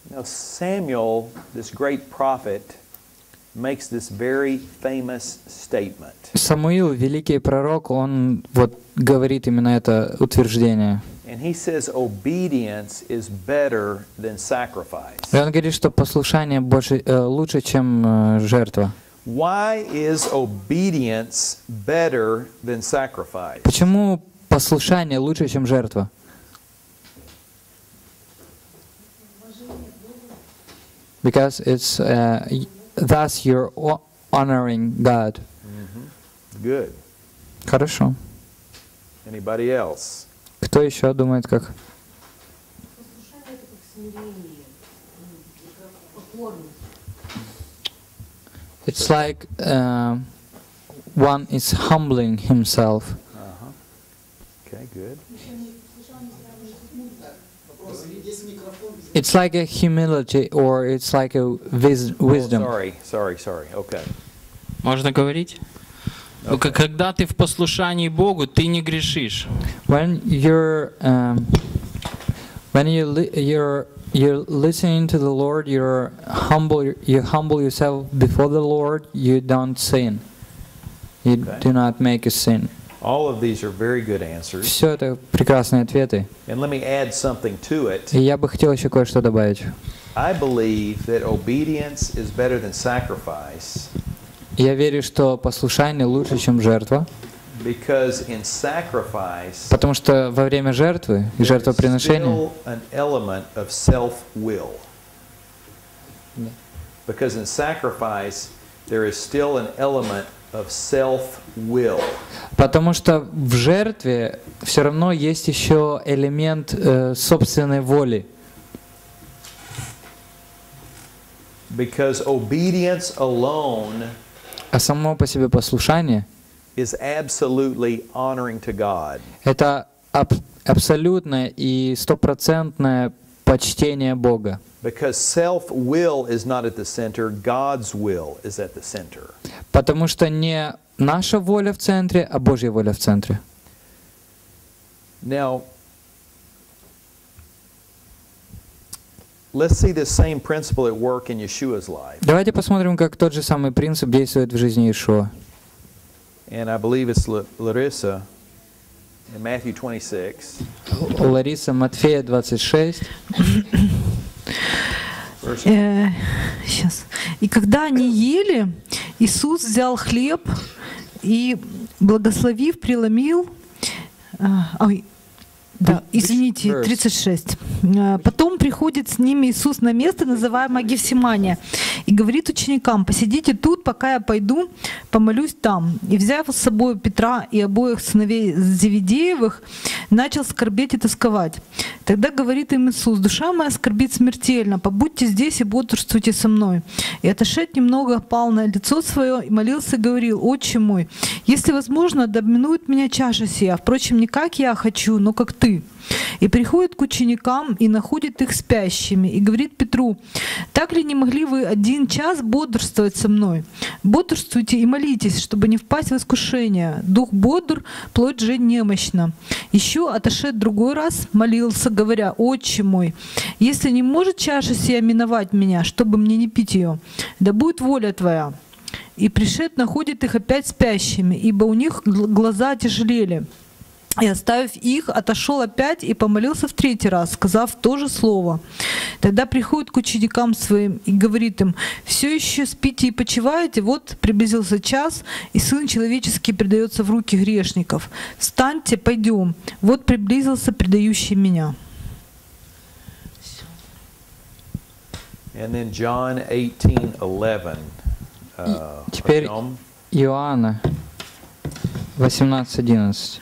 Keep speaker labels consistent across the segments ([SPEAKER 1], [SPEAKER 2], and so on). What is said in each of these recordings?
[SPEAKER 1] Now Samuel, this great prophet, makes this very famous statement.
[SPEAKER 2] Самуил, великий пророк, он вот говорит именно это утверждение.
[SPEAKER 1] And he says obedience is better than sacrifice.
[SPEAKER 2] И он говорит, что послушание лучше, чем жертва.
[SPEAKER 1] Why is obedience better than sacrifice?
[SPEAKER 2] Почему послушание лучше, чем жертва? Because it's thus you're honoring God.
[SPEAKER 1] Good.
[SPEAKER 2] Хорошо.
[SPEAKER 1] Anybody else?
[SPEAKER 2] Кто еще думает как? It's like one is humbling himself.
[SPEAKER 1] Okay, good.
[SPEAKER 2] It's like a humility, or it's like a wisdom.
[SPEAKER 1] Oh, sorry. Okay.
[SPEAKER 3] Можно говорить? Когда ты в послушании Богу, ты не грешишь.
[SPEAKER 2] When you're listening to the Lord, you humble yourself before the Lord. You don't sin. You do not make a sin.
[SPEAKER 1] All of these are very good answers.
[SPEAKER 2] Все это прекрасные ответы.
[SPEAKER 1] And let me add something to it.
[SPEAKER 2] И я бы хотел еще кое-что добавить.
[SPEAKER 1] I believe that obedience is better than sacrifice.
[SPEAKER 2] Я верю, что послушание лучше, чем жертва.
[SPEAKER 1] Because in sacrifice,
[SPEAKER 2] Потому что во время жертвы и жертвоприношения
[SPEAKER 1] still an element of self-will. Because in sacrifice, there is still an element of self-will.
[SPEAKER 2] Потому что в жертве все равно есть еще элемент собственной воли.
[SPEAKER 1] Because obedience alone
[SPEAKER 2] А само по себе послушание
[SPEAKER 1] is absolutely honoring to God.
[SPEAKER 2] это абсолютное и стопроцентное почтение Бога.
[SPEAKER 1] Because self-will is not at the center, God's will is at the center.
[SPEAKER 2] Потому что не наша воля в центре, а Божья воля в центре.
[SPEAKER 1] Now, let's see this same principle at work in Yeshua's life.
[SPEAKER 2] Давайте посмотрим, как тот же самый принцип действует в жизни Иешуа.
[SPEAKER 1] And I believe it's Larissa in Matthew 26.
[SPEAKER 2] Лариса, Матфея 26.
[SPEAKER 4] Сейчас. И когда они ели, Иисус взял хлеб и, благословив, преломил. Да, извините, 36. Потом приходит с ними Иисус на место, называемое Гефсимания, и говорит ученикам: «Посидите тут, пока я пойду, помолюсь там». И, взяв с собой Петра и обоих сыновей Зеведеевых, начал скорбеть и тосковать. Тогда говорит им Иисус: «Душа моя скорбит смертельно, побудьте здесь и бодрствуйте со мной». И, отошед немного, пал на лицо свое и молился и говорил: «Отче мой, если возможно, да обминует меня чаша сия, впрочем, не как я хочу, но как ты». И приходит к ученикам и находит их спящими, и говорит Петру: «Так ли не могли вы 1 час бодрствовать со мной? Бодрствуйте и молитесь, чтобы не впасть в искушение. Дух бодр, плоть же немощна». Еще отошед другой раз, молился, говоря: «Отче мой, если не может чаша сия миновать меня, чтобы мне не пить ее, да будет воля твоя». И пришед находит их опять спящими, ибо у них глаза тяжелели. И, оставив их, отошел опять и помолился в 3-й раз, сказав то же слово. Тогда приходит к ученикам своим и говорит им: «Все еще спите и почиваете? Вот приблизился час, и Сын Человеческий предается в руки грешников. Встаньте, пойдем. Вот приблизился предающий меня».
[SPEAKER 1] And then John 18:11.
[SPEAKER 2] Теперь Иоанна 18:11.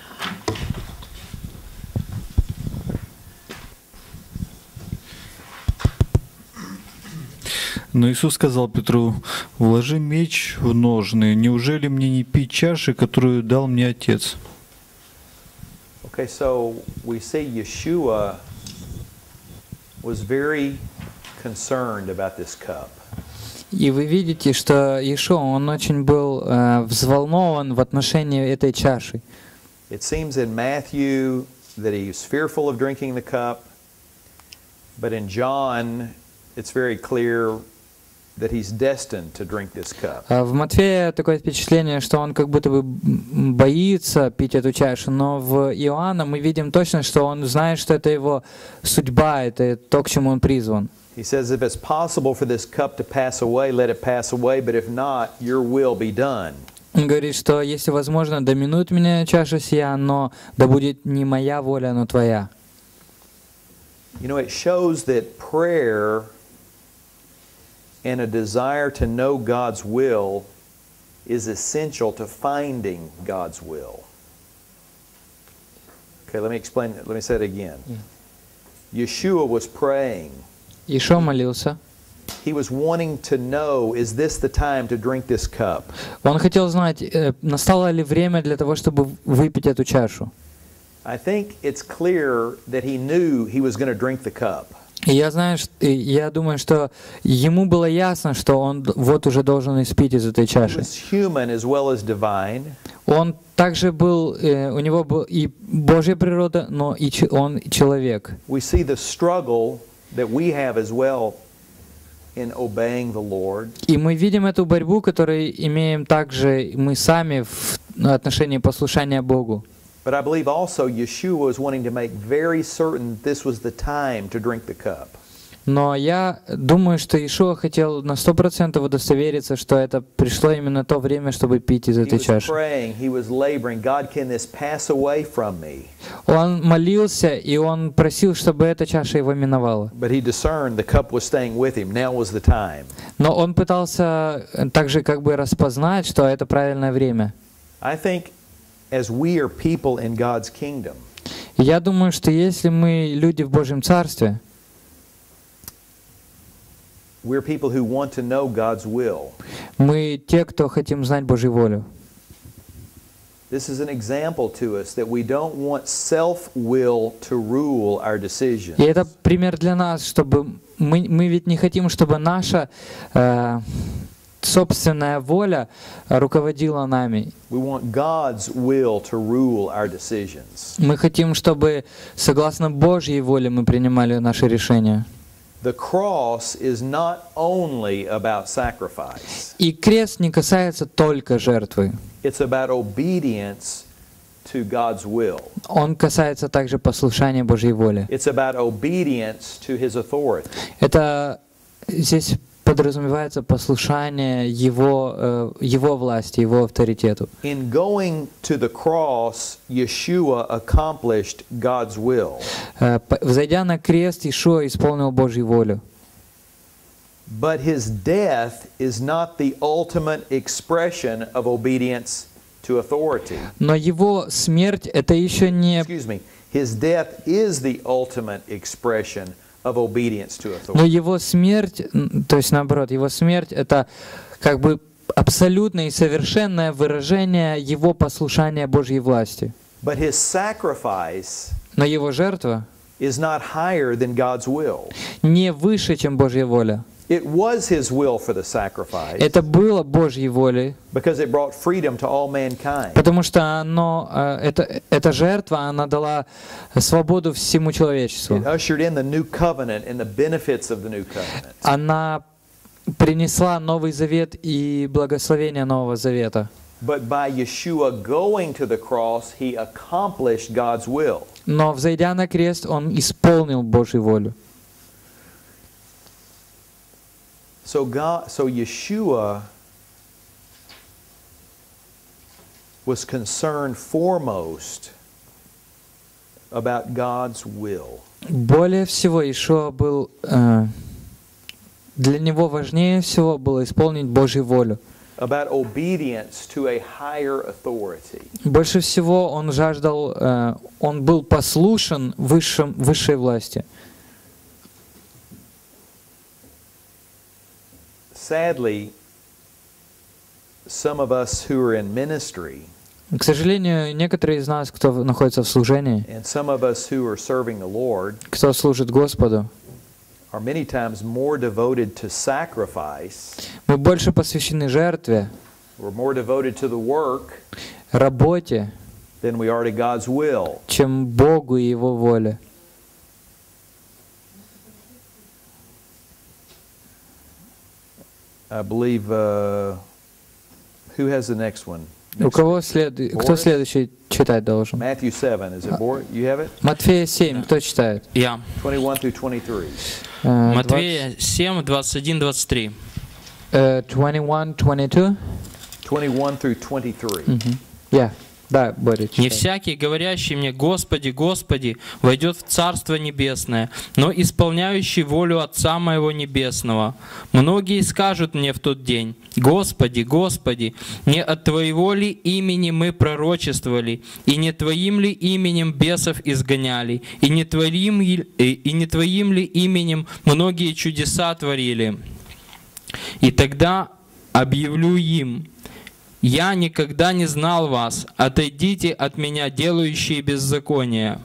[SPEAKER 5] Но Иисус сказал Петру: «Вложи меч в ножны. Неужели мне не пить чаши, которую дал мне Отец?»
[SPEAKER 1] Okay, so we see Yeshua was very concerned about this cup.
[SPEAKER 2] И вы видите, что Иешуа, он очень был взволнован в отношении этой чаши.
[SPEAKER 1] It seems in Matthew that he was fearful of drinking the cup, but in John it's very clear that he's destined to drink this cup.
[SPEAKER 2] В Матфея такое впечатление, что он как будто бы боится пить эту чашу, но в Иоанна мы видим точно, что он знает, что это его судьба, это то, к чему он призван.
[SPEAKER 1] He says, if it's possible for this cup to pass away, let it pass away, but if not, your will be done.
[SPEAKER 2] Он говорит, что если возможно, доминует меня чаша сия, но да будет не моя воля, но твоя.
[SPEAKER 1] You know, it shows that prayer and a desire to know God's will is essential to finding God's will. Okay, let me explain it. Let me say it again. Yeshua was praying.
[SPEAKER 2] Ишо молился.
[SPEAKER 1] He was wanting to know, is this the time to drink this cup?
[SPEAKER 2] Он хотел знать, настало ли время для того, чтобы выпить эту чашу.
[SPEAKER 1] I think it's clear that he knew he was going to drink the cup.
[SPEAKER 2] И я думаю, что ему было ясно, что он вот уже должен испить из этой
[SPEAKER 1] He
[SPEAKER 2] чаши.
[SPEAKER 1] was human as well as divine.
[SPEAKER 2] Он также был, у него был и Божья природа, но и он человек.
[SPEAKER 1] We see the struggle that we have as well in obeying the Lord.
[SPEAKER 2] И мы видим эту борьбу, которую имеем также мы сами в отношении послушания Богу.
[SPEAKER 1] But I believe also Yeshua was wanting to make very certain this was the time to drink the cup.
[SPEAKER 2] Но я думаю, что Иешуа хотел на 100% удостовериться, что это пришло именно то время, чтобы пить из
[SPEAKER 1] He
[SPEAKER 2] этой
[SPEAKER 1] was
[SPEAKER 2] чаши.
[SPEAKER 1] praying, he was laboring, God, can this pass away from me?
[SPEAKER 2] Он молился, и он просил, чтобы эта чаша его миновала.
[SPEAKER 1] But he discerned the cup was staying with him. Now was the time.
[SPEAKER 2] Но он пытался также как бы распознать, что это правильное время.
[SPEAKER 1] I think as we are people in God's kingdom,
[SPEAKER 2] И я думаю, что если мы люди в Божьем Царстве,
[SPEAKER 1] we're people who want to know God's will.
[SPEAKER 2] мы те, кто хотим знать Божью волю.
[SPEAKER 1] This is an example to us that we don't want self-will to rule our decisions.
[SPEAKER 2] И это пример для нас, чтобы мы ведь не хотим, чтобы наша собственная воля руководила нами.
[SPEAKER 1] We want God's will to rule our decisions.
[SPEAKER 2] Мы хотим, чтобы согласно Божьей воле мы принимали наши решения.
[SPEAKER 1] The cross is not only about sacrifice.
[SPEAKER 2] И крест не касается только жертвы.
[SPEAKER 1] It's about obedience to God's will.
[SPEAKER 2] Он касается также послушания Божьей воли.
[SPEAKER 1] It's about obedience to His authority.
[SPEAKER 2] Это здесь подразумевается послушание Его власти, Его авторитету.
[SPEAKER 1] In going to the cross, Yeshua accomplished God's will.
[SPEAKER 2] Взойдя на крест, Иешуа исполнил Божью волю.
[SPEAKER 1] But His death is not the ultimate expression of obedience to authority.
[SPEAKER 2] Но Его смерть — это еще не...
[SPEAKER 1] Excuse me. His death is the ultimate expression of obedience to
[SPEAKER 2] Но
[SPEAKER 1] authority.
[SPEAKER 2] Его смерть, то есть наоборот, Его смерть — это как бы абсолютное и совершенное выражение Его послушания Божьей власти.
[SPEAKER 1] But His sacrifice
[SPEAKER 2] Но Его жертва
[SPEAKER 1] is not higher than God's will.
[SPEAKER 2] не выше, чем Божья воля.
[SPEAKER 1] It was His will for the sacrifice
[SPEAKER 2] Это было Божьей волей,
[SPEAKER 1] because it brought freedom to all mankind.
[SPEAKER 2] потому что эта жертва, она дала свободу всему человечеству.
[SPEAKER 1] It ushered in the new covenant and the benefits of the new covenant.
[SPEAKER 2] Она принесла Новый Завет и благословение Нового Завета.
[SPEAKER 1] But by Yeshua going to the cross, He accomplished God's will.
[SPEAKER 2] Но, взойдя на крест, Он исполнил Божью волю.
[SPEAKER 1] So Yeshua was concerned foremost about God's will.
[SPEAKER 2] Более всего, Иешуа был... Для Него важнее всего было исполнить Божью волю.
[SPEAKER 1] About obedience to a higher authority.
[SPEAKER 2] Больше всего Он жаждал... Он был послушен высшей власти.
[SPEAKER 1] Sadly, some of us who are in ministry,
[SPEAKER 2] К сожалению, некоторые из нас, кто находится в служении,
[SPEAKER 1] and some of us who are serving the Lord,
[SPEAKER 2] кто служит Господу,
[SPEAKER 1] are many times more devoted to sacrifice,
[SPEAKER 2] мы больше посвящены жертве,
[SPEAKER 1] we're more devoted to the work
[SPEAKER 2] работе,
[SPEAKER 1] than we are to God's will.
[SPEAKER 2] чем Богу и Его воле.
[SPEAKER 1] I believe, who has the next one?
[SPEAKER 2] У кого кто следующий читать должен?
[SPEAKER 1] Matthew 7, is it Boris? You have it?
[SPEAKER 2] Матфея 7, кто читает?
[SPEAKER 3] Я.
[SPEAKER 1] 21 through 23.
[SPEAKER 3] Матвея 7, 21, 23.
[SPEAKER 2] 21, 22?
[SPEAKER 1] 21 through 23.
[SPEAKER 2] Yeah. Да, Боря, читай.
[SPEAKER 3] «Не всякий, говорящий мне, Господи, Господи, войдет в Царство Небесное, но исполняющий волю Отца Моего Небесного. Многие скажут мне в тот день: Господи, Господи, не от Твоего ли имени мы пророчествовали, и не Твоим ли именем бесов изгоняли, и не Твоим ли именем многие чудеса творили? И тогда объявлю им: Я никогда не знал вас, отойдите от меня, делающие беззаконие».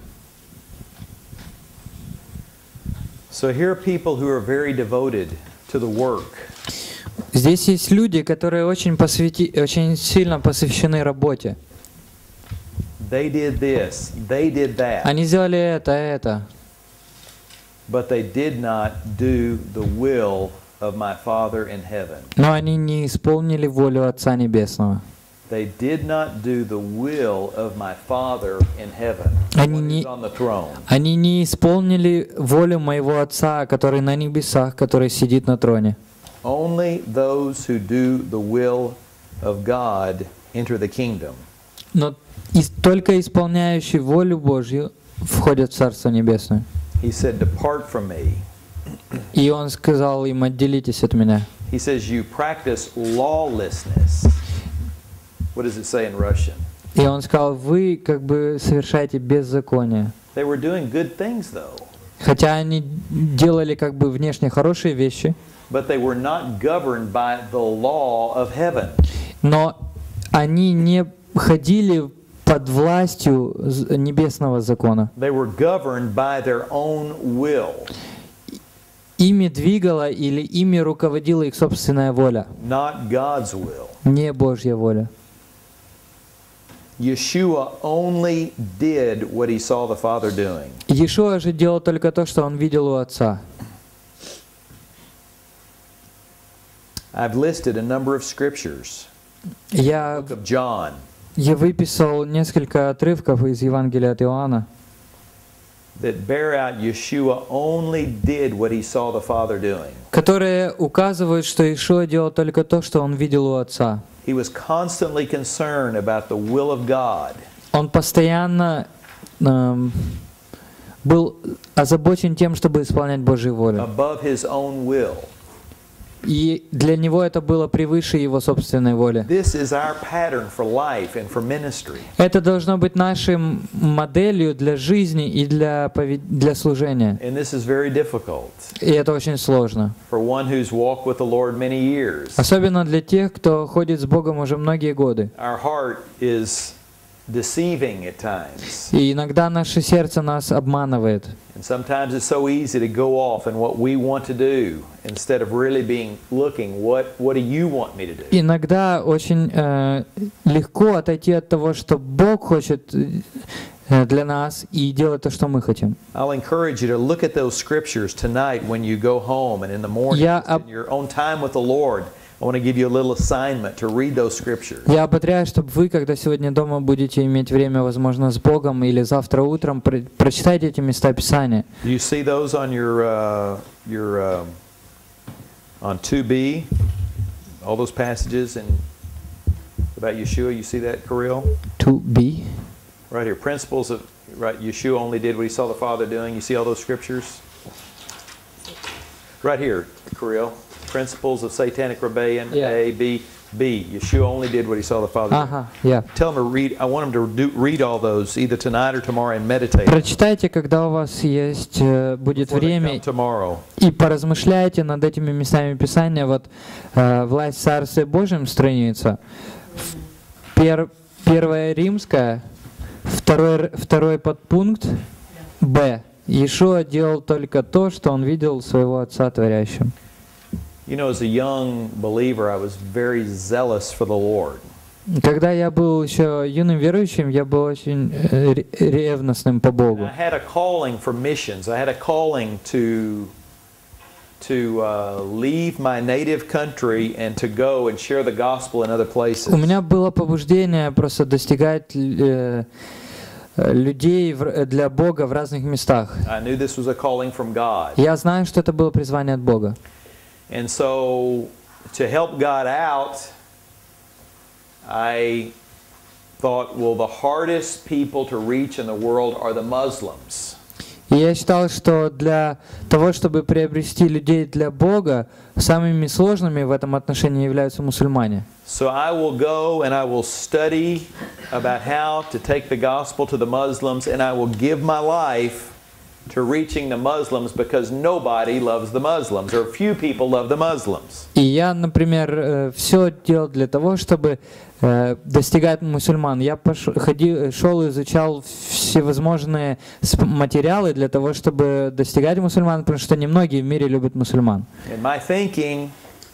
[SPEAKER 1] So here are people who are very devoted to the work.
[SPEAKER 2] Здесь есть люди, которые очень сильно посвящены работе.
[SPEAKER 1] They did this, they did that,
[SPEAKER 2] Они сделали это.
[SPEAKER 1] but they did not do the will of my Father in heaven.
[SPEAKER 2] Но они не исполнили волю Отца Небесного.
[SPEAKER 1] They did not do the will of my Father in heaven,
[SPEAKER 2] Они
[SPEAKER 1] one
[SPEAKER 2] не-
[SPEAKER 1] who's on the throne.
[SPEAKER 2] Они не исполнили волю моего Отца, который на небесах, который сидит на троне.
[SPEAKER 1] Only those who do the will of God enter the kingdom.
[SPEAKER 2] Но только исполняющие волю Божью входят в Царство Небесное.
[SPEAKER 1] He said, "Depart from me."
[SPEAKER 2] И Он сказал им: отделитесь от меня.
[SPEAKER 1] He says, "You practice lawlessness." What does it say in Russian?
[SPEAKER 2] И Он сказал: вы как бы совершаете беззаконие.
[SPEAKER 1] They were doing good things, though,
[SPEAKER 2] Хотя они делали как бы внешне хорошие вещи,
[SPEAKER 1] but they were not governed by the law of heaven.
[SPEAKER 2] но они не ходили под властью небесного закона.
[SPEAKER 1] They were governed by their own will,
[SPEAKER 2] Ими двигала или ими руководила их собственная воля,
[SPEAKER 1] not God's will.
[SPEAKER 2] не Божья воля.
[SPEAKER 1] Yeshua only did what he saw the Father doing.
[SPEAKER 2] Иешуа же делал только то, что он видел у Отца.
[SPEAKER 1] I've listed a number of scriptures.
[SPEAKER 2] Я
[SPEAKER 1] Book of John,
[SPEAKER 2] выписал несколько отрывков из Евангелия от Иоанна,
[SPEAKER 1] that bear out Yeshua only did what he saw the Father doing.
[SPEAKER 2] которые указывают, что Иешуа делал только то, что он видел у Отца.
[SPEAKER 1] He was constantly concerned about the will of God.
[SPEAKER 2] Он постоянно был озабочен тем, чтобы исполнять Божью волю.
[SPEAKER 1] Above his own will.
[SPEAKER 2] И для него это было превыше его собственной воли.
[SPEAKER 1] This is our pattern for life and for ministry.
[SPEAKER 2] Это должно быть нашей моделью для жизни и для служения.
[SPEAKER 1] And this is very difficult
[SPEAKER 2] И это очень сложно.
[SPEAKER 1] for one who's walked with the Lord many years.
[SPEAKER 2] Особенно для тех, кто ходит с Богом уже многие годы.
[SPEAKER 1] Our heart is deceiving at times.
[SPEAKER 2] И иногда наше сердце нас обманывает.
[SPEAKER 1] And sometimes it's so easy to go off in what we want to do instead of really looking, what do you want me to do?
[SPEAKER 2] Иногда очень легко отойти от того, что Бог хочет для нас, и делать то, что мы хотим.
[SPEAKER 1] I'll encourage you to look at those scriptures tonight when you go home and in the morning, in your own time with the Lord. I want to give you a little assignment to read those scriptures.
[SPEAKER 2] Я ободряю, чтобы вы, когда сегодня дома будете иметь время, возможно, с Богом, или завтра утром, прочитайте эти места Писания.
[SPEAKER 1] Do you see those on on 2B? All those passages about Yeshua. You see that, Kirill?
[SPEAKER 2] 2b.
[SPEAKER 1] Right here, principles of right. Yeshua only did what he saw the Father doing. You see all those scriptures? Right here, Kirill. Principles of satanic rebellion.
[SPEAKER 2] Yeah.
[SPEAKER 1] A, B, B. Yeshua only did what he saw the Father doing.
[SPEAKER 2] Ага, я.
[SPEAKER 1] Tell them to read. I want them to read all those either tonight or tomorrow and meditate.
[SPEAKER 2] Прочитайте, когда у вас есть будет
[SPEAKER 1] Before they
[SPEAKER 2] время,
[SPEAKER 1] come tomorrow.
[SPEAKER 2] и поразмышляйте над этими местами Писания. Вот «Власть Царствия Божьем» страница, первая Римская, второй подпункт Б. Иешуа делал только то, что он видел своего Отца творящим.
[SPEAKER 1] You know, as a young believer, I was very zealous for the Lord.
[SPEAKER 2] Когда я был еще юным верующим, я был очень ревностным по Богу.
[SPEAKER 1] I had a calling for missions. I had a calling to to leave my native country and to go and share the gospel in other places.
[SPEAKER 2] У меня было побуждение просто достигать людей для Бога в разных местах.
[SPEAKER 1] I knew this was a calling from God.
[SPEAKER 2] Я знаю, что это было призвание от Бога.
[SPEAKER 1] And so to help God out, I thought, well, the hardest people to reach in the world are the Muslims.
[SPEAKER 2] И я считал, что для того, чтобы приобрести людей для Бога, самыми сложными в этом отношении являются мусульмане.
[SPEAKER 1] So I will go and I will study about how to take the gospel to the Muslims, and I will give my life to reaching the Muslims because nobody loves the Muslims, or few people love the Muslims.
[SPEAKER 2] И я, например, все делал для того, чтобы достигать мусульман. Я шел и изучал всевозможные материалы для того, чтобы достигать мусульман, потому что немногие в мире любят мусульман.
[SPEAKER 1] In my thinking,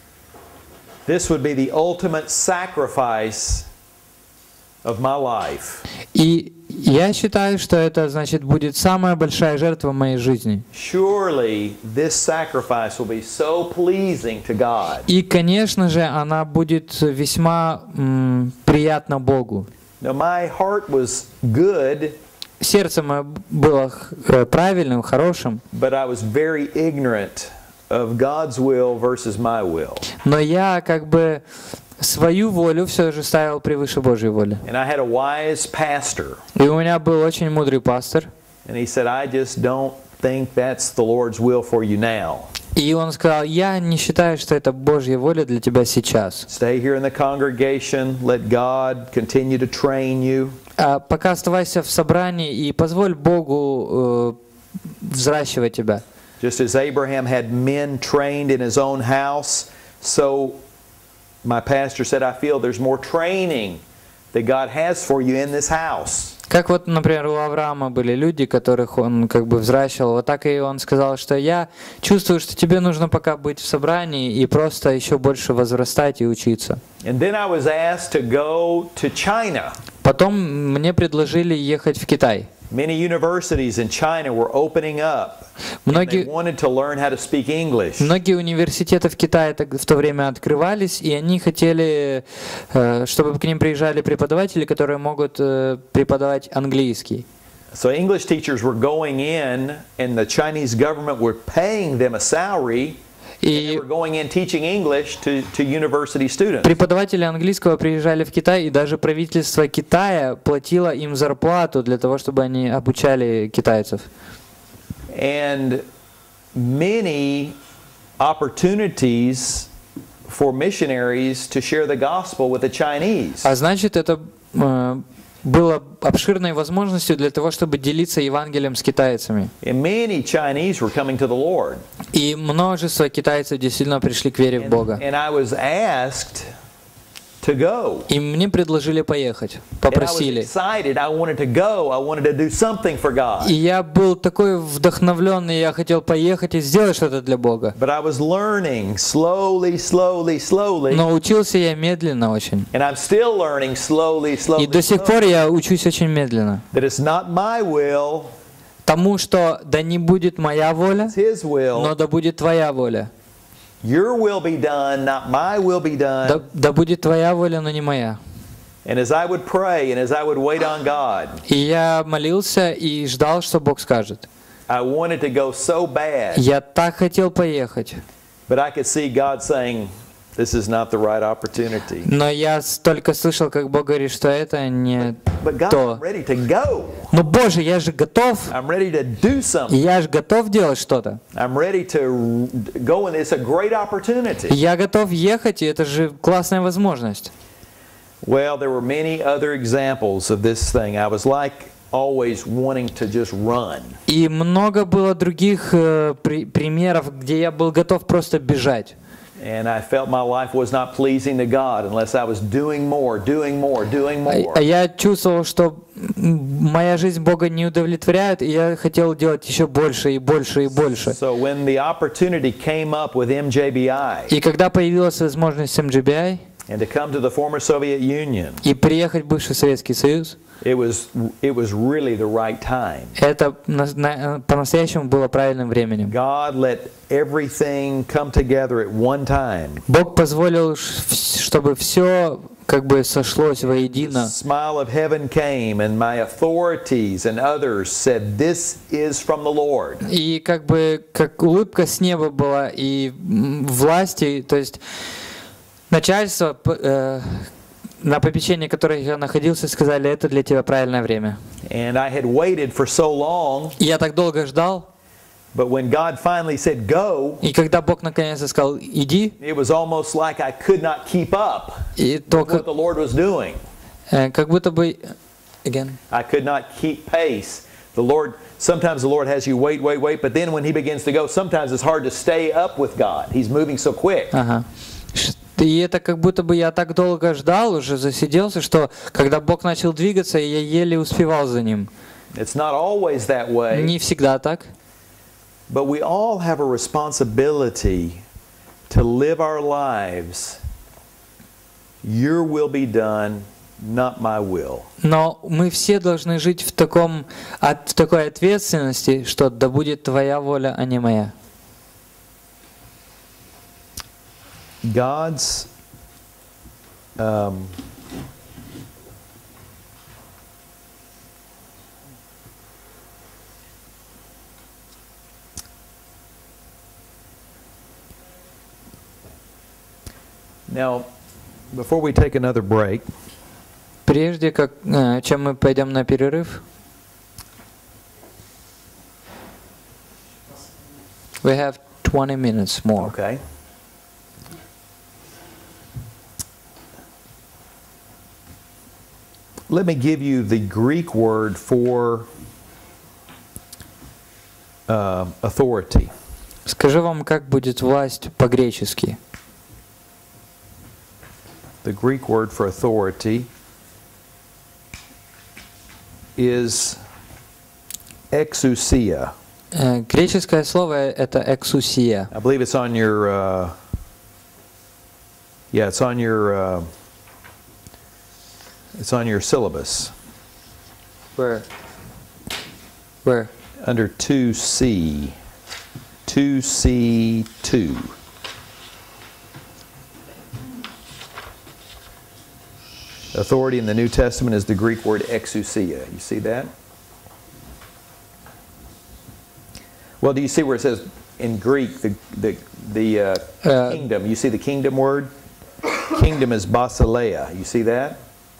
[SPEAKER 1] this would be the ultimate sacrifice of my life.
[SPEAKER 2] И я считаю, что это, значит, будет самая большая жертва в моей жизни.
[SPEAKER 1] Surely this sacrifice will be so pleasing to God.
[SPEAKER 2] И, конечно же, она будет весьма приятна Богу.
[SPEAKER 1] Now my heart was good,
[SPEAKER 2] Сердце мое было правильным, хорошим,
[SPEAKER 1] but I was very ignorant of God's will versus my will.
[SPEAKER 2] но я как бы свою волю все же ставил превыше Божьей воли.
[SPEAKER 1] And I had a wise pastor,
[SPEAKER 2] И у меня был очень мудрый пастор,
[SPEAKER 1] and he said, I just don't think that's the Lord's will for you now.
[SPEAKER 2] и он сказал: я не считаю, что это Божья воля для тебя сейчас.
[SPEAKER 1] Stay here in the congregation, let God continue to train you.
[SPEAKER 2] А пока оставайся в собрании и позволь Богу взращивать тебя.
[SPEAKER 1] Just as Abraham had men trained in his own house, so my pastor said, I feel there's more training that God has for you in this house.
[SPEAKER 2] Как вот, например, у Авраама были люди, которых он как бы взращивал, вот так и он сказал, что я чувствую, что тебе нужно пока быть в собрании и просто еще больше возрастать и учиться.
[SPEAKER 1] And then I was asked to go to China.
[SPEAKER 2] Потом мне предложили ехать в Китай.
[SPEAKER 1] Many universities in China were opening up. And they
[SPEAKER 2] Многие
[SPEAKER 1] wanted to learn how to speak English.
[SPEAKER 2] университеты в Китае в то время открывались, и они хотели, чтобы к ним приезжали преподаватели, которые могут преподавать английский.
[SPEAKER 1] So English teachers were going in, and the Chinese government were paying them a salary. And they
[SPEAKER 2] И
[SPEAKER 1] were going in teaching English to university students.
[SPEAKER 2] преподаватели английского приезжали в Китай, и даже правительство Китая платило им зарплату для того, чтобы они обучали китайцев.
[SPEAKER 1] And many opportunities for missionaries to share the gospel with the Chinese.
[SPEAKER 2] А значит, это было обширной возможностью для того, чтобы делиться Евангелием с китайцами.
[SPEAKER 1] And many Chinese were coming to the Lord.
[SPEAKER 2] И множество китайцев действительно пришли к вере в Бога.
[SPEAKER 1] And I was asked to go.
[SPEAKER 2] И мне предложили поехать,
[SPEAKER 1] And I was
[SPEAKER 2] попросили.
[SPEAKER 1] excited. I wanted to go. I wanted to do something for God.
[SPEAKER 2] И я был такой вдохновленный, я хотел поехать и сделать что-то для Бога.
[SPEAKER 1] But I was learning slowly.
[SPEAKER 2] Но учился я медленно очень.
[SPEAKER 1] And I'm still learning slowly.
[SPEAKER 2] И до сих пор я учусь очень медленно.
[SPEAKER 1] That it's not my will,
[SPEAKER 2] Тому, что да не будет моя воля,
[SPEAKER 1] it's His will.
[SPEAKER 2] но да будет твоя воля.
[SPEAKER 1] Your will be done, not my will be done.
[SPEAKER 2] Да будет твоя воля, но не моя.
[SPEAKER 1] And as I would pray and as I would wait on God,
[SPEAKER 2] И я молился и ждал, что Бог скажет.
[SPEAKER 1] I wanted to go so bad,
[SPEAKER 2] Я так хотел поехать,
[SPEAKER 1] but I could see God saying, this is not the right opportunity.
[SPEAKER 2] но я только слышал, как Бог говорит, что это не
[SPEAKER 1] But God, I'm
[SPEAKER 2] то.
[SPEAKER 1] ready to go.
[SPEAKER 2] Ну, Боже, я же готов,
[SPEAKER 1] I'm ready to do something.
[SPEAKER 2] я же готов делать что-то.
[SPEAKER 1] I'm ready to go, and it's a great opportunity.
[SPEAKER 2] Я готов ехать, и это же классная возможность.
[SPEAKER 1] Well, there were many other examples of this thing. I was like always wanting to just run.
[SPEAKER 2] И много было других примеров, где я был готов просто бежать.
[SPEAKER 1] And I felt my life was not pleasing to God unless I was doing more.
[SPEAKER 2] А я чувствовал, что моя жизнь Бога не удовлетворяет, и я хотел делать еще больше и больше и больше.
[SPEAKER 1] So when the opportunity came up with MJBI,
[SPEAKER 2] И когда появилась возможность с MGBI,
[SPEAKER 1] and to come to the former Soviet Union,
[SPEAKER 2] и приехать в бывший Советский Союз,
[SPEAKER 1] it was really the right time.
[SPEAKER 2] это по-настоящему было правильным временем.
[SPEAKER 1] God let everything come together at one time.
[SPEAKER 2] Бог позволил, чтобы все как бы сошлось воедино.
[SPEAKER 1] Smile of heaven came, and my authorities and others said, "This is from the Lord."
[SPEAKER 2] И как бы как улыбка с неба была, и власти, то есть начальство, на попечении которых я находился, сказали, это для тебя правильное время.
[SPEAKER 1] And I had waited for so long,
[SPEAKER 2] И я так долго ждал,
[SPEAKER 1] but when God finally said go,
[SPEAKER 2] и когда Бог наконец-то сказал «иди»,
[SPEAKER 1] it was almost like I could not keep up
[SPEAKER 2] и
[SPEAKER 1] with
[SPEAKER 2] только
[SPEAKER 1] what the Lord was doing.
[SPEAKER 2] как будто бы again.
[SPEAKER 1] I could not keep pace. Sometimes the Lord has you wait, but then when He begins to go, sometimes it's hard to stay up with God. He's moving so quick.
[SPEAKER 2] Ага. И это как будто бы я так долго ждал, уже засиделся, что когда Бог начал двигаться, я еле успевал за Ним.
[SPEAKER 1] It's not always that way,
[SPEAKER 2] Не всегда так.
[SPEAKER 1] but we all have a responsibility to live our lives. Your will be done, not my will.
[SPEAKER 2] Но мы все должны жить в такой ответственности, что да будет Твоя воля, а не моя.
[SPEAKER 1] God's Now, before we take another break,
[SPEAKER 2] Прежде чем мы пойдем на перерыв, we have 20 minutes more.
[SPEAKER 1] okay. Let me give you the Greek word for authority.
[SPEAKER 2] Скажу вам, как будет власть по-гречески.
[SPEAKER 1] The Greek word for authority is exousia.
[SPEAKER 2] Греческое слово это эксусия.
[SPEAKER 1] I believe it's on your it's on your syllabus.
[SPEAKER 2] Where?
[SPEAKER 1] Under 2C. 2C2. Authority in the New Testament is the Greek word exousia. You see that? Well, do you see where it says in Greek the kingdom? You see the kingdom word? Kingdom is basileia. You see that?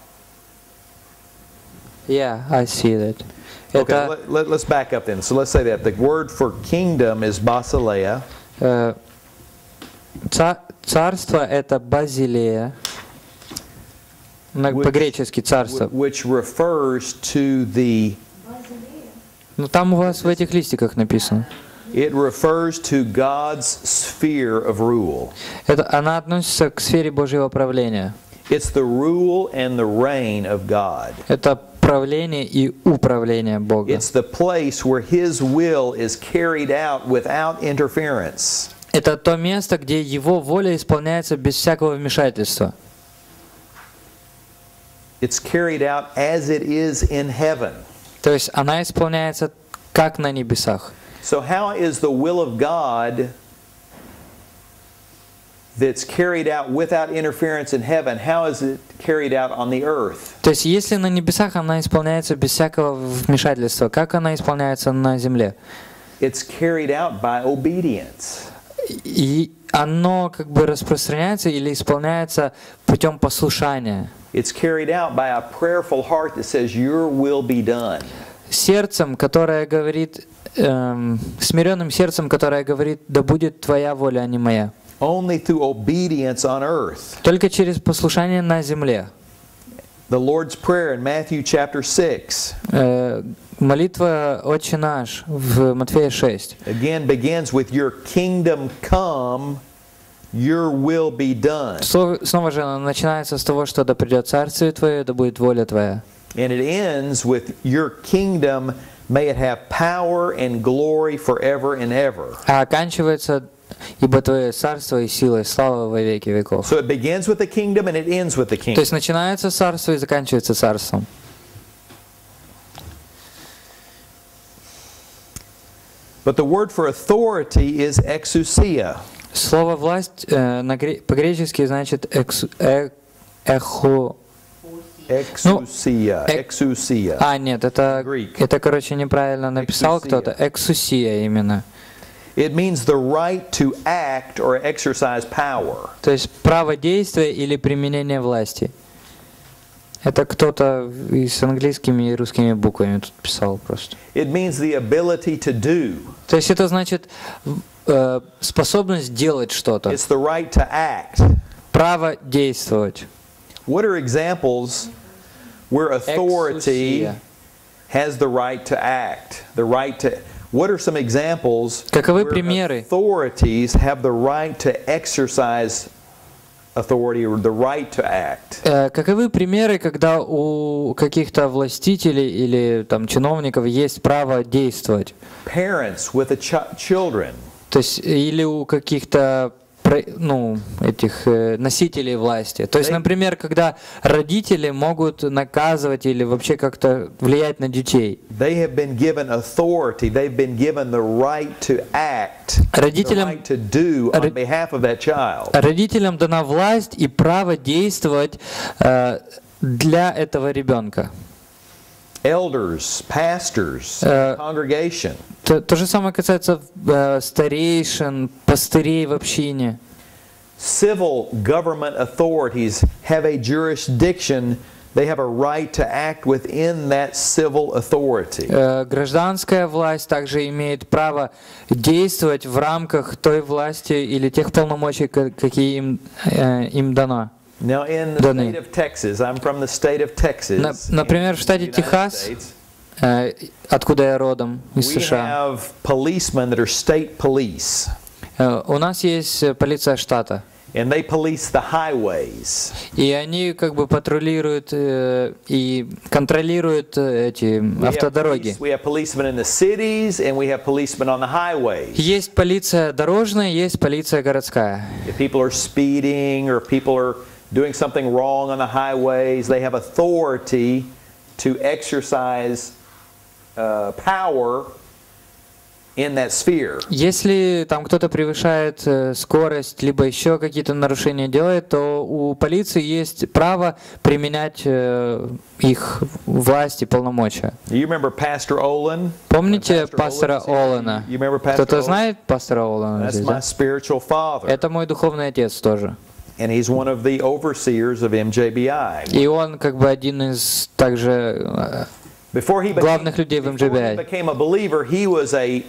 [SPEAKER 2] Yeah, I see that.
[SPEAKER 1] Okay, let's back up then. So let's say that the word for kingdom is basileia.
[SPEAKER 2] Царство это базилея. По-гречески царство.
[SPEAKER 1] Which refers to the.
[SPEAKER 2] Ну там у вас в этих листиках написано.
[SPEAKER 1] It refers to God's sphere of rule.
[SPEAKER 2] Она относится к сфере Божьего правления.
[SPEAKER 1] It's the rule and the reign of God.
[SPEAKER 2] Это правление и управление Бога.
[SPEAKER 1] It's the place where His will is carried out without interference.
[SPEAKER 2] Это то место, где Его воля исполняется без всякого вмешательства.
[SPEAKER 1] It's carried out as it is in heaven.
[SPEAKER 2] То есть она исполняется как на небесах.
[SPEAKER 1] So how is the will of God that's carried out without interference in heaven, how is it carried out on the earth?
[SPEAKER 2] То есть если на небесах она исполняется без всякого вмешательства, как она исполняется на земле?
[SPEAKER 1] It's carried out by obedience.
[SPEAKER 2] И оно как бы распространяется или исполняется путем послушания.
[SPEAKER 1] It's carried out by a prayerful heart that says, "Your will be done."
[SPEAKER 2] Сердцем, которое говорит, смиренным сердцем, которое говорит, да будет Твоя воля, а не моя.
[SPEAKER 1] Only through obedience on earth.
[SPEAKER 2] Только через послушание на земле.
[SPEAKER 1] The Lord's Prayer in Matthew chapter 6.
[SPEAKER 2] Молитва «Отче наш» в Матфея 6.
[SPEAKER 1] Again begins with "Your kingdom come, your will be done."
[SPEAKER 2] Снова же она начинается с того, что да придет Царствие Твое, да будет воля Твоя.
[SPEAKER 1] And it ends with "Your kingdom, may it have power and glory forever and ever."
[SPEAKER 2] А оканчивается ибо Твое царство и сила, и слава во веки веков.
[SPEAKER 1] So it begins with the kingdom and it ends with the
[SPEAKER 2] То
[SPEAKER 1] kingdom.
[SPEAKER 2] есть начинается царство и заканчивается царством.
[SPEAKER 1] But the word for authority is exousia.
[SPEAKER 2] Слово «власть» по-гречески значит эхо.
[SPEAKER 1] Exousia. Exousia.
[SPEAKER 2] Нет, это, короче, неправильно написал
[SPEAKER 1] Эксусия.
[SPEAKER 2] кто-то. Эксусия именно.
[SPEAKER 1] It means the right to act or exercise power.
[SPEAKER 2] То есть право действия или применение власти. Это кто-то и с английскими и русскими буквами тут писал просто.
[SPEAKER 1] It means the ability to do.
[SPEAKER 2] То есть это значит способность делать что-то.
[SPEAKER 1] It's the right to act.
[SPEAKER 2] Право действовать.
[SPEAKER 1] What are examples where authority
[SPEAKER 2] Exousia.
[SPEAKER 1] has the right to act? The right to. What are some examples
[SPEAKER 2] Каковы
[SPEAKER 1] where
[SPEAKER 2] примеры?
[SPEAKER 1] authorities have the right to exercise authority or the right to act?
[SPEAKER 2] Каковы примеры, когда у каких-то властителей или там чиновников есть право действовать?
[SPEAKER 1] Parents with the children.
[SPEAKER 2] То есть или у каких-то этих носителей власти. То есть, например, когда родители могут наказывать или вообще как-то влиять на детей.
[SPEAKER 1] They have been given authority. They've been given the right to act, the
[SPEAKER 2] Родителям,
[SPEAKER 1] right to do on behalf of that child.
[SPEAKER 2] родителям дана власть и право действовать для этого ребенка.
[SPEAKER 1] Elders, pastors, congregation.
[SPEAKER 2] То же самое касается старейшин, пастырей в общине.
[SPEAKER 1] Civil government authorities have a jurisdiction. They have a right to act within that civil authority.
[SPEAKER 2] Гражданская власть также имеет право действовать в рамках той власти или тех полномочий, какие им дано.
[SPEAKER 1] Now, in the state of Texas, I'm from the state of Texas.
[SPEAKER 2] Например, в штате Техас, откуда я родом, из
[SPEAKER 1] We
[SPEAKER 2] США,
[SPEAKER 1] have policemen that are state police,
[SPEAKER 2] у нас есть полиция штата,
[SPEAKER 1] and they police the highways.
[SPEAKER 2] и они как бы патрулируют и контролируют эти автодороги.
[SPEAKER 1] We have policemen in the cities, and we have policemen on the highways.
[SPEAKER 2] Есть полиция дорожная, есть полиция городская.
[SPEAKER 1] If people are speeding or people are doing something wrong on the highways, they have authority to exercise power in that sphere.
[SPEAKER 2] Если там кто-то превышает скорость, либо еще какие-то нарушения делает, то у полиции есть право применять их власть и полномочия.
[SPEAKER 1] You remember Pastor Olin?
[SPEAKER 2] Помните пастора Олена?
[SPEAKER 1] You remember Pastor
[SPEAKER 2] Кто-то
[SPEAKER 1] Olin?
[SPEAKER 2] знает пастора Олена
[SPEAKER 1] That's
[SPEAKER 2] здесь,
[SPEAKER 1] my
[SPEAKER 2] да?
[SPEAKER 1] spiritual father.
[SPEAKER 2] Это мой духовный отец тоже.
[SPEAKER 1] And he's one of the overseers of MJBI.
[SPEAKER 2] И он как бы один из также
[SPEAKER 1] Before he
[SPEAKER 2] главных людей в MJBI.
[SPEAKER 1] became a believer, he was a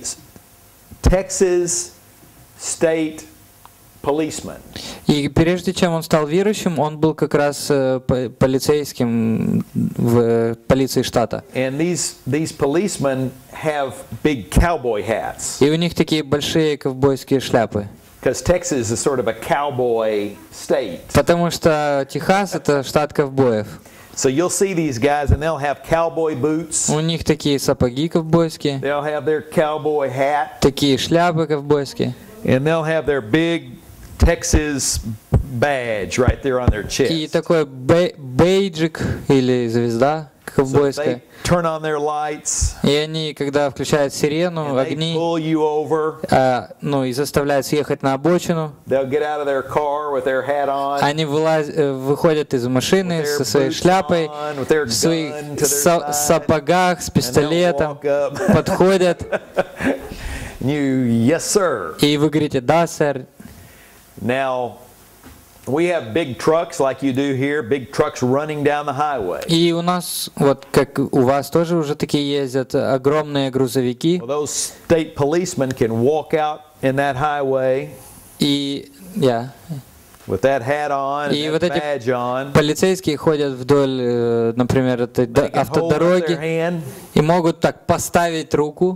[SPEAKER 1] Texas state policeman.
[SPEAKER 2] И прежде чем он стал верующим, он был как раз полицейским в полиции штата.
[SPEAKER 1] And these policemen have big cowboy hats.
[SPEAKER 2] И у них такие большие ковбойские шляпы.
[SPEAKER 1] Because Texas is sort of a cowboy state.
[SPEAKER 2] Потому что Техас — это штат ковбоев.
[SPEAKER 1] So you'll see these guys and they'll have cowboy boots.
[SPEAKER 2] У них такие сапоги ковбойские,
[SPEAKER 1] They'll have their cowboy hat.
[SPEAKER 2] такие шляпы ковбойские.
[SPEAKER 1] And they'll have their big Texas badge right there on their
[SPEAKER 2] И
[SPEAKER 1] chest.
[SPEAKER 2] такой бейджик или звезда
[SPEAKER 1] So
[SPEAKER 2] ковбойская.
[SPEAKER 1] they turn on their lights,
[SPEAKER 2] И они, когда включают сирену,
[SPEAKER 1] and they
[SPEAKER 2] огни,
[SPEAKER 1] pull you over.
[SPEAKER 2] и заставляют съехать на обочину,
[SPEAKER 1] They'll get out of their car with their hat on,
[SPEAKER 2] они выходят из машины
[SPEAKER 1] with their
[SPEAKER 2] со своей
[SPEAKER 1] boots
[SPEAKER 2] шляпой,
[SPEAKER 1] on, with their
[SPEAKER 2] в своих
[SPEAKER 1] gun to their side,
[SPEAKER 2] сапогах с
[SPEAKER 1] and they'll
[SPEAKER 2] пистолетом,
[SPEAKER 1] walk up.
[SPEAKER 2] подходят,
[SPEAKER 1] You, yes, sir.
[SPEAKER 2] и вы говорите: «Да, сэр».
[SPEAKER 1] Now, we have big trucks like you do here, big trucks running down the highway.
[SPEAKER 2] И у нас, вот как у вас тоже уже такие ездят, огромные грузовики,
[SPEAKER 1] Well, those state policemen can walk out in that highway
[SPEAKER 2] и
[SPEAKER 1] with that hat on
[SPEAKER 2] И
[SPEAKER 1] and
[SPEAKER 2] вот
[SPEAKER 1] that
[SPEAKER 2] эти
[SPEAKER 1] badge on.
[SPEAKER 2] полицейские ходят вдоль, например, этой
[SPEAKER 1] They can hold up their
[SPEAKER 2] автодороги
[SPEAKER 1] hand.
[SPEAKER 2] и могут так поставить руку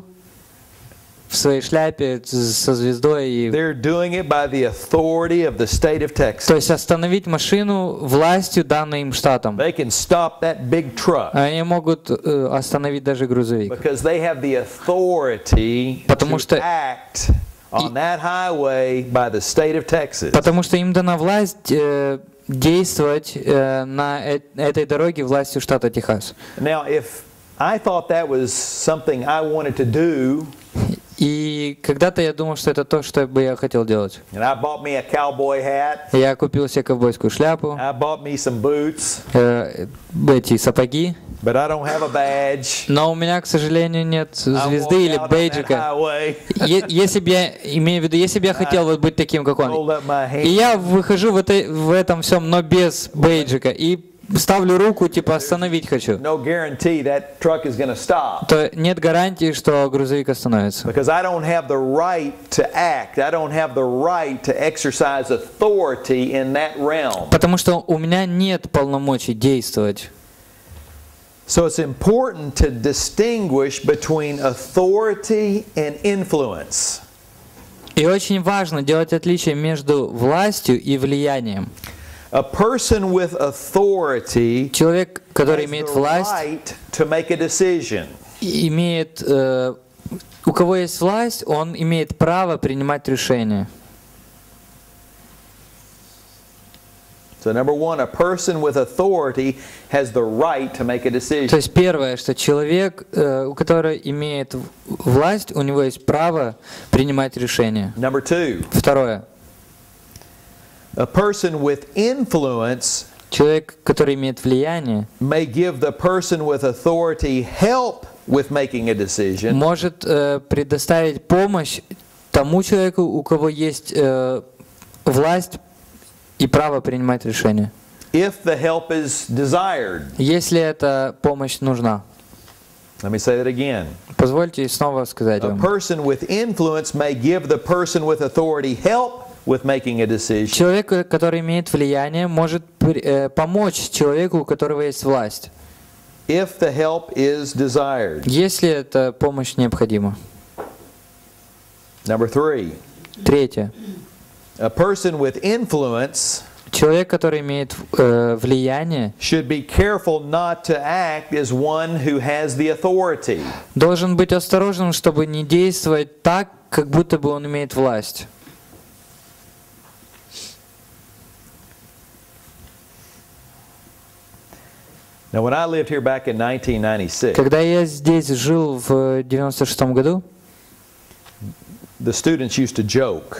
[SPEAKER 2] в своей шляпе со звездой и,
[SPEAKER 1] They're doing it by the authority of the state of Texas.
[SPEAKER 2] то есть, остановить машину властью, данной им штатом.
[SPEAKER 1] They can stop that big truck
[SPEAKER 2] Они могут остановить даже грузовик.
[SPEAKER 1] because they have the authority
[SPEAKER 2] Потому
[SPEAKER 1] to
[SPEAKER 2] что
[SPEAKER 1] act on that highway by the state of Texas.
[SPEAKER 2] Потому что им дана власть действовать на этой дороге властью штата Техас.
[SPEAKER 1] Now, if I thought that was something I wanted to do,
[SPEAKER 2] И когда-то я думал, что это то, что бы я хотел делать.
[SPEAKER 1] and I bought me a cowboy hat,
[SPEAKER 2] Я купил себе ковбойскую шляпу,
[SPEAKER 1] I bought me some boots,
[SPEAKER 2] эти сапоги,
[SPEAKER 1] but I don't have a badge.
[SPEAKER 2] но у меня, к сожалению, нет
[SPEAKER 1] I walk
[SPEAKER 2] звезды или
[SPEAKER 1] out on that
[SPEAKER 2] бейджика.
[SPEAKER 1] highway,
[SPEAKER 2] Если бы я, имею в виду, если бы я хотел вот быть таким, как он,
[SPEAKER 1] hold up my
[SPEAKER 2] и
[SPEAKER 1] hand.
[SPEAKER 2] я выхожу в этом всем, но без бейджика, и ставлю руку, типа остановить хочу,
[SPEAKER 1] No guarantee that truck is going to stop.
[SPEAKER 2] то нет гарантии, что грузовик остановится.
[SPEAKER 1] Because I don't have the right to act. I don't have the right to exercise authority in that realm.
[SPEAKER 2] Потому что у меня нет полномочий действовать.
[SPEAKER 1] So it's important to distinguish between authority and influence.
[SPEAKER 2] И очень важно делать отличие между властью и влиянием.
[SPEAKER 1] A person with authority
[SPEAKER 2] Человек, который
[SPEAKER 1] has
[SPEAKER 2] имеет
[SPEAKER 1] the
[SPEAKER 2] власть,
[SPEAKER 1] right to make a decision.
[SPEAKER 2] имеет, у кого есть власть, он имеет право принимать решения.
[SPEAKER 1] So number one, a person with authority has the right to make a
[SPEAKER 2] То
[SPEAKER 1] decision.
[SPEAKER 2] есть первое, что человек, у которого имеет власть, у него есть право принимать решения.
[SPEAKER 1] Number two,
[SPEAKER 2] Второе.
[SPEAKER 1] a person with influence
[SPEAKER 2] Человек, который имеет влияние,
[SPEAKER 1] may give the person with authority help with making a decision,
[SPEAKER 2] может предоставить помощь тому человеку, у кого есть власть и право принимать решения,
[SPEAKER 1] if the help is desired.
[SPEAKER 2] если эта помощь нужна.
[SPEAKER 1] Let me say that again.
[SPEAKER 2] Позвольте снова сказать
[SPEAKER 1] A
[SPEAKER 2] вам.
[SPEAKER 1] person with influence may give the person with authority help with making a decision,
[SPEAKER 2] Человек, который имеет влияние, может помочь человеку, у которого есть власть,
[SPEAKER 1] if the help is desired.
[SPEAKER 2] если эта помощь необходима.
[SPEAKER 1] Number three,
[SPEAKER 2] Третье.
[SPEAKER 1] a person with influence
[SPEAKER 2] Человек, который имеет влияние,
[SPEAKER 1] should be careful not to act as one who has the authority.
[SPEAKER 2] должен быть осторожным, чтобы не действовать так, как будто бы он имеет власть.
[SPEAKER 1] Now, when I lived here back in 1996,
[SPEAKER 2] Когда я здесь жил в 96-м году,
[SPEAKER 1] the students used to joke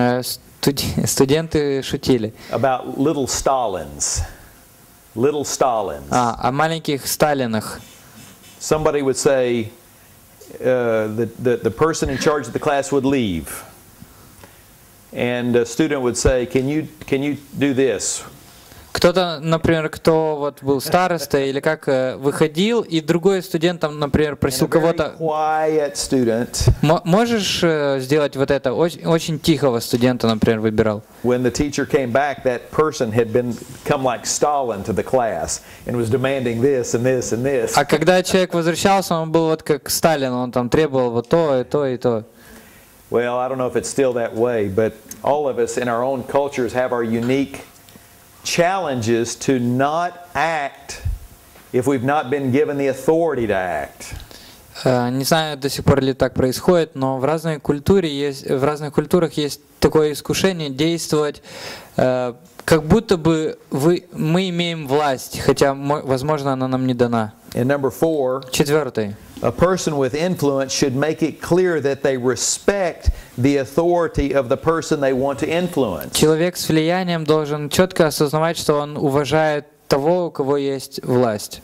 [SPEAKER 2] студенты шутили
[SPEAKER 1] about little Stalins. Little Stalins.
[SPEAKER 2] о маленьких Сталинах.
[SPEAKER 1] Somebody would say, the person in charge of the class would leave. And a student would say, can you do this?
[SPEAKER 2] Кто-то, например, кто вот был старостой или как выходил, и другой студент, там, например, просил
[SPEAKER 1] And a very
[SPEAKER 2] кого-то,
[SPEAKER 1] quiet student,
[SPEAKER 2] можешь сделать вот это? Очень тихого студента, например, выбирал.
[SPEAKER 1] when the teacher came back, that person had come like Stalin to the class and was demanding this and this and this.
[SPEAKER 2] А когда человек возвращался, он был вот как Сталин, он там требовал вот то, и то, и то.
[SPEAKER 1] Well, I don't know if it's still that way, but all of us in our own cultures have our unique challenges to not act if we've not been given the authority to act.
[SPEAKER 2] Не знаю, до сих пор ли так происходит, но в разных культурах есть такое искушение действовать, как будто бы мы имеем власть, хотя, возможно, она нам не дана.
[SPEAKER 1] And number four,
[SPEAKER 2] Четвертый.
[SPEAKER 1] a person with influence should make it clear that they respect the authority of the person they want to influence.
[SPEAKER 2] Человек с влиянием должен четко осознавать, что он уважает того, у кого есть власть.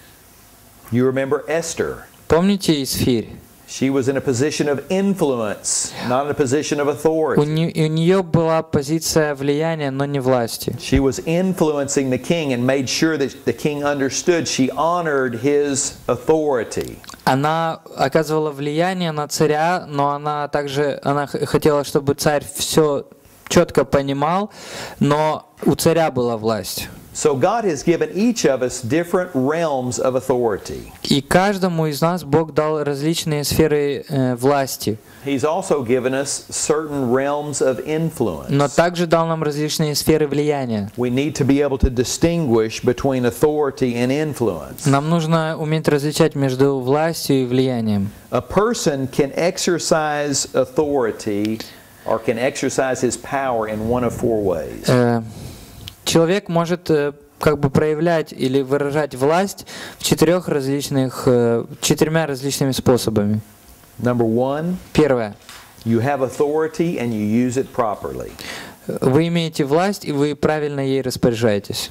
[SPEAKER 1] You remember Esther.
[SPEAKER 2] Помните Исфирь?
[SPEAKER 1] She was in a position of influence, not in a position of
[SPEAKER 2] У
[SPEAKER 1] authority.
[SPEAKER 2] нее была позиция влияния, но не власти.
[SPEAKER 1] She was influencing the king and made sure that the king understood. She honored his authority.
[SPEAKER 2] Она оказывала влияние на царя, но она хотела, чтобы царь все четко понимал, но у царя была власть.
[SPEAKER 1] So God has given each of us different realms of authority.
[SPEAKER 2] И каждому из нас Бог дал различные сферы власти,
[SPEAKER 1] He's also given us certain realms of influence.
[SPEAKER 2] но также дал нам различные сферы влияния.
[SPEAKER 1] We need to be able to distinguish between authority and influence.
[SPEAKER 2] Нам нужно уметь различать между властью и влиянием.
[SPEAKER 1] A person can exercise authority or can exercise his power in one of four ways.
[SPEAKER 2] Человек может как бы проявлять или выражать власть в четырьмя различными способами.
[SPEAKER 1] Number one,
[SPEAKER 2] Первое.
[SPEAKER 1] you have authority and you use it properly.
[SPEAKER 2] Вы имеете власть, и вы правильно ей распоряжаетесь.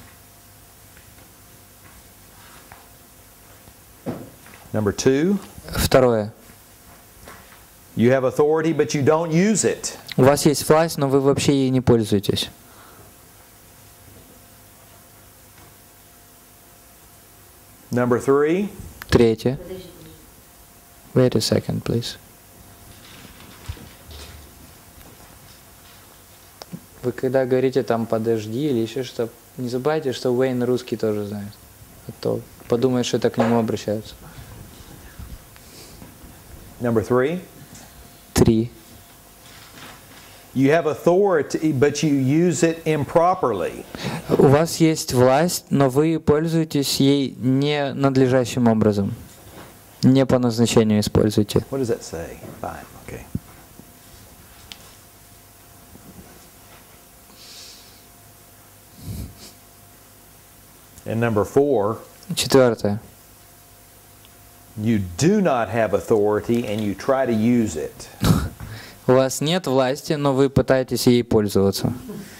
[SPEAKER 1] Number two,
[SPEAKER 2] Второе.
[SPEAKER 1] you have authority but you don't use it.
[SPEAKER 2] У вас есть власть, но вы вообще ей не пользуетесь.
[SPEAKER 1] Number three,
[SPEAKER 2] Третье. Wait a second, please. Вы когда говорите там подожди или еще что, не забывайте, что Уэйн русский тоже знает. А то подумает, что это к нему обращаются.
[SPEAKER 1] number three,
[SPEAKER 2] 3.
[SPEAKER 1] you have authority but you use it improperly.
[SPEAKER 2] У вас есть власть, но вы пользуетесь ей не надлежащим образом. Не по назначению используйте.
[SPEAKER 1] What does that say? 5, okay. And number 4,
[SPEAKER 2] Четвертое.
[SPEAKER 1] you do not have authority and you try to use it.
[SPEAKER 2] У вас нет власти, но вы пытаетесь ей пользоваться.